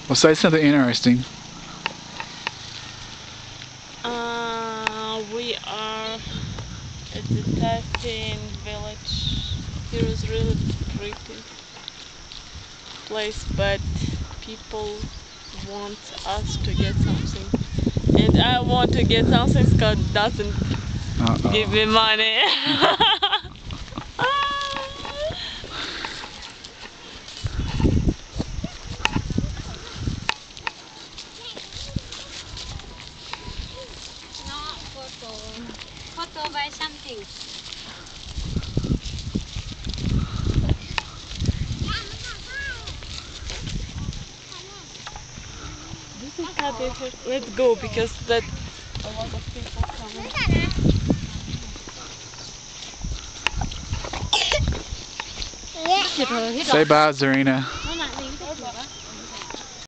Well, say something interesting. We are at the Phin village. Here is really pretty place, but people want us to get something, and I want to get something. Scott doesn't give me money. Photo by something. This is happy. Let's go because that a lot of people coming. Say bye, Zarina.